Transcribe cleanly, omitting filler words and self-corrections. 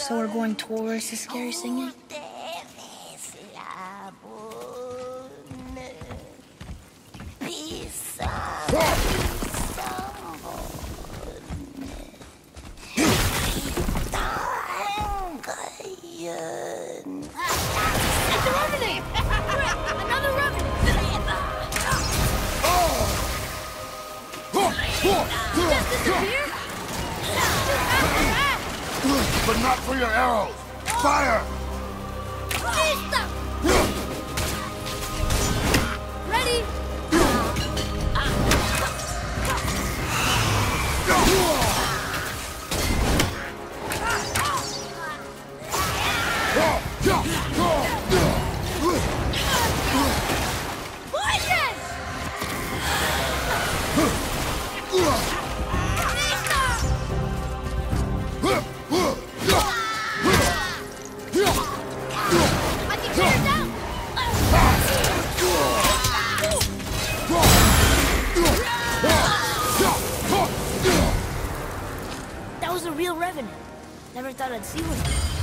So we're going towards the scary singing? It's a revenant! Another revenant! Just disappeared? But not for your arrows! Fire! Ready? That was a real revenant. Never thought I'd see one.